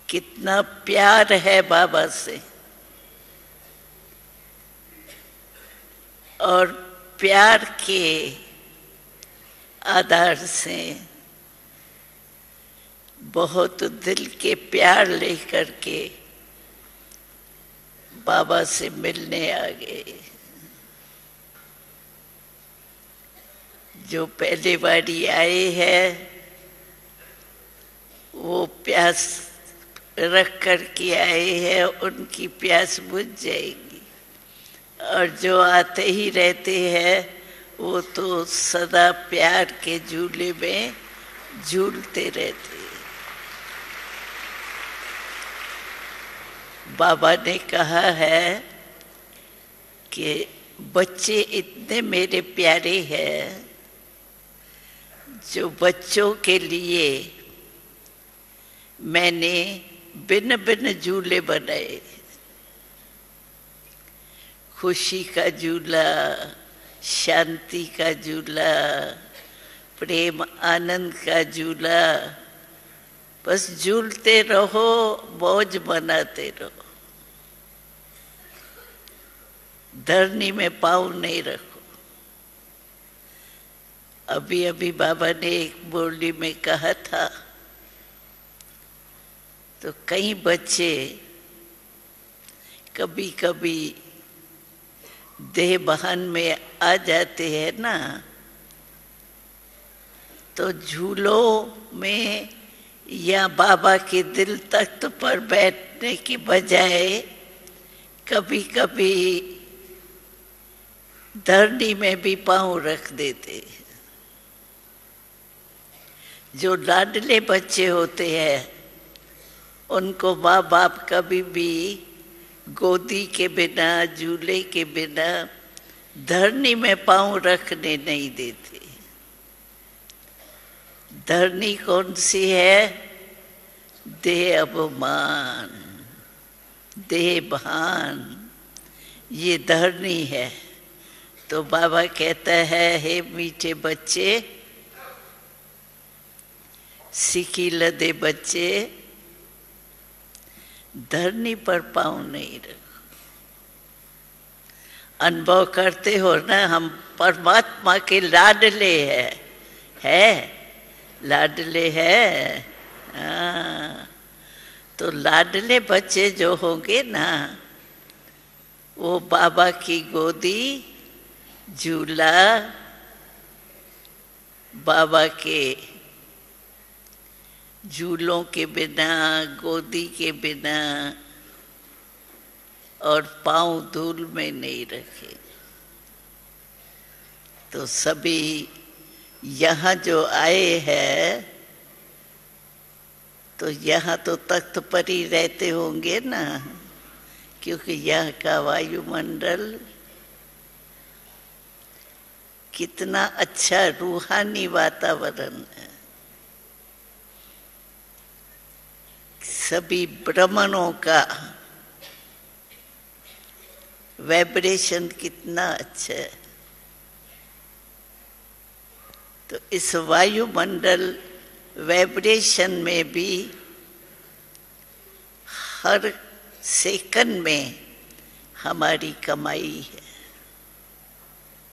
कितना प्यार है बाबा से, और प्यार के आधार से बहुत दिल के प्यार लेकर के बाबा से मिलने आ गए। जो पहली बारी आए हैं वो प्यास रख कर के आए हैं, उनकी प्यास बुझ जाएगी, और जो आते ही रहते हैं वो तो सदा प्यार के झूले में झूलते रहते हैं। बाबा ने कहा है कि बच्चे इतने मेरे प्यारे हैं, जो बच्चों के लिए मैंने भिन्न भिन्न झूले बनाए। खुशी का झूला, शांति का झूला, प्रेम आनंद का झूला। बस झूलते रहो, मौज मनाते रहो, धरनी में पाँव नहीं रखो। अभी अभी बाबा ने एक बोली में कहा था, तो कई बच्चे कभी कभी देह बहन में आ जाते हैं ना, तो झूलों में या बाबा के दिल तख्त पर बैठने की बजाय कभी कभी धरनी में भी पाँव रख देते। जो लाडले बच्चे होते हैं उनको माँ बाप कभी भी गोदी के बिना, झूले के बिना धरनी में पाँव रखने नहीं देते। धरनी कौन सी है? देह अभिमान, देह भान, ये धरनी है। तो बाबा कहता है, हे मीठे बच्चे, सीखी लदे बच्चे, धरनी पर पाँव नहीं रखो। अनुभव करते हो ना, हम परमात्मा के लाडले है लाडले है। हाँ, तो लाडले बच्चे जो होंगे ना, वो बाबा की गोदी, झूला, बाबा के झूलों के बिना, गोदी के बिना और पाँव धूल में नहीं रखे। तो सभी यहाँ जो आए हैं, तो यहाँ तो तख्त पर ही रहते होंगे ना, क्योंकि यहाँ का वायुमंडल कितना अच्छा रूहानी वातावरण है। सभी ब्रह्मणों का वाइब्रेशन कितना अच्छा है। तो इस वायुमंडल वाइब्रेशन में भी हर सेकंड में हमारी कमाई है।